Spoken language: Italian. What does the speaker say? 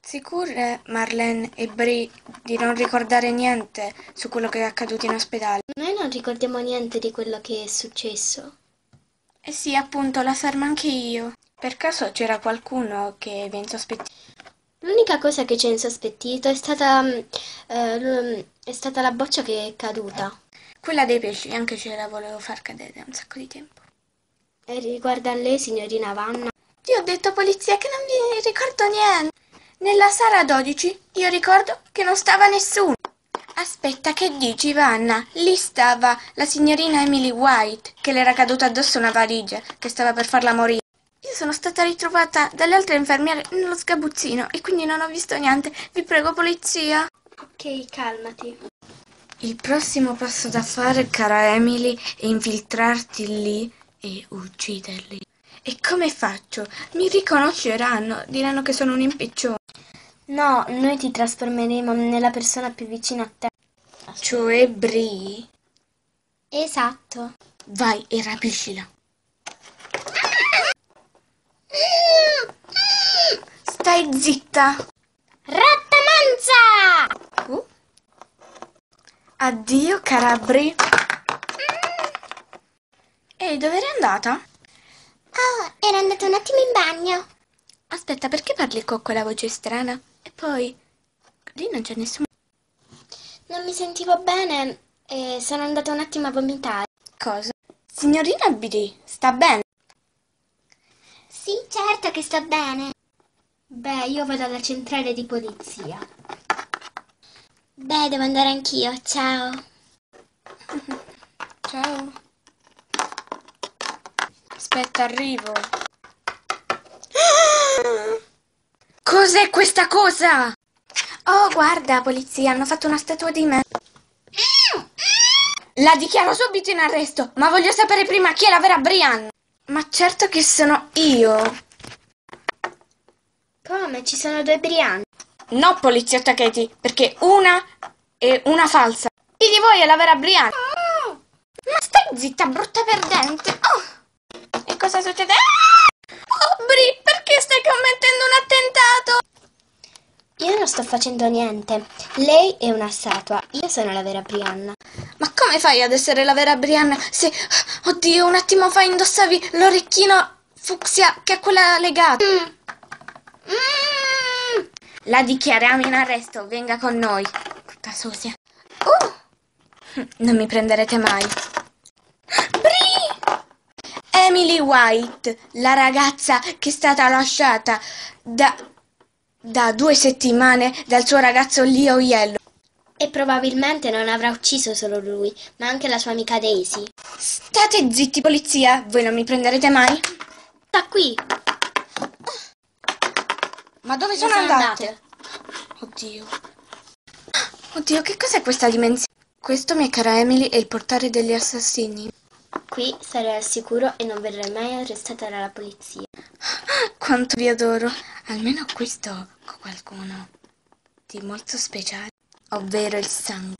Sicure, Marlene e Bri, di non ricordare niente su quello che è accaduto in ospedale? Noi non ricordiamo niente di quello che è successo. Eh sì, appunto, la fermo anche io. Per caso c'era qualcuno che vi insospettito? L'unica cosa che ci ha insospettito è stata la boccia che è caduta. Quella dei pesci, anche ce la volevo far cadere da un sacco di tempo. E riguarda a lei, signorina Vanna. Io ho detto polizia che non vi ricordo niente. Nella sala 12 io ricordo che non stava nessuno. Aspetta, che dici, Vanna? Lì stava la signorina Emily White, che le era caduta addosso una valigia, che stava per farla morire. Io sono stata ritrovata dalle altre infermiere nello sgabuzzino e quindi non ho visto niente. Vi prego, polizia. Ok, calmati. Il prossimo passo da fare, cara Emily, è infiltrarti lì e ucciderli. E come faccio? Mi riconosceranno, diranno che sono un impiccione. No, noi ti trasformeremo nella persona più vicina a te. Cioè Bri? Esatto. Vai e rapiscila. Stai zitta. Rattamanza! Addio, cara Bri. Ehi, dove eri andata? Oh, ero andata un attimo in bagno. Aspetta, perché parli con quella voce strana? E poi, lì non c'è nessuno. Non mi sentivo bene e sono andata un attimo a vomitare. Cosa? Signorina Bri, sta bene? Sì, certo che sto bene. Beh, io vado alla centrale di polizia. Beh, devo andare anch'io, ciao. Ciao. Aspetta, arrivo. Cos'è questa cosa? Oh, guarda, polizia, hanno fatto una statua di me. La dichiaro subito in arresto, ma voglio sapere prima chi è la vera Brianna. Ma certo che sono io. Come? Ci sono due Brianne? No, poliziotta Katie, perché una è una falsa. Chi di voi è la vera Brianna? Ma stai zitta, brutta perdente. Oh. E cosa succede? Oh, Bri, perché stai commettendo un attentato? Io non sto facendo niente. Lei è una statua, io sono la vera Brianna. Ma come fai ad essere la vera Brianna se, oddio, un attimo fa indossavi l'orecchino fucsia che è quella legata? La dichiariamo in arresto, venga con noi. Brutta sosia. Non mi prenderete mai. Bri! Emily White, la ragazza che è stata lasciata da 2 settimane dal suo ragazzo Leo Yellow. E probabilmente non avrà ucciso solo lui, ma anche la sua amica Daisy. State zitti, polizia, voi non mi prenderete mai. Sta qui. Ma dove sono andate? Oddio. Oddio, che cos'è questa dimensione? Questo, mia cara Emily, è il portale degli assassini. Qui sarai al sicuro e non verrai mai arrestata dalla polizia. Quanto vi adoro. Almeno qui sto con qualcuno di molto speciale, ovvero il sangue.